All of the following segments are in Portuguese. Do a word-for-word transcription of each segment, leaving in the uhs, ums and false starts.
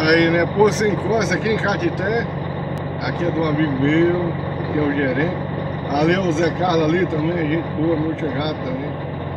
Aí, né? Posto Sem Costa aqui em Catité. Aqui é de um amigo meu, que é o gerente. Ali é o Zé Carlos ali também, gente boa, muito chegado também.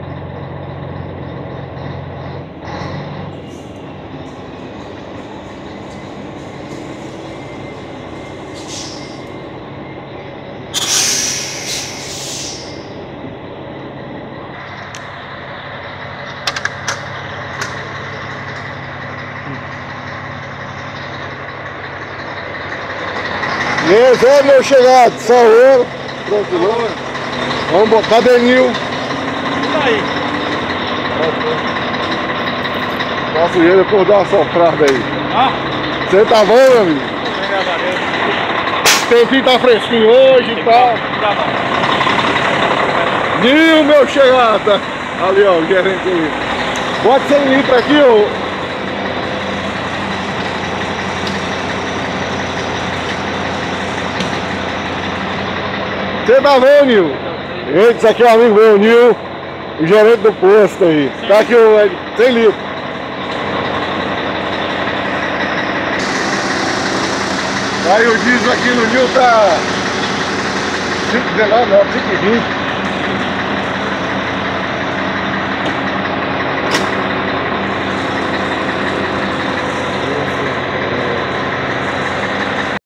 Esse é meu chegado, só eu. Pronto, vamos botar Denil. Tudo aí. Faço ele depois dar uma soprada aí. Ah? Você tá bom, meu amigo? Obrigado a Deus. O tempinho tá fresquinho hoje e tal. Nil, meu chegado. Ali, ó, o gerente aí. Bota cem litros aqui, ó. Você tá vendo, Nil? Esse aqui é um amigo meu, Nil, o gerente do posto aí. Sim. Tá aqui o cem litros. Aí o diesel aqui no Nil tá cinco e dezenove, não, cinco e vinte.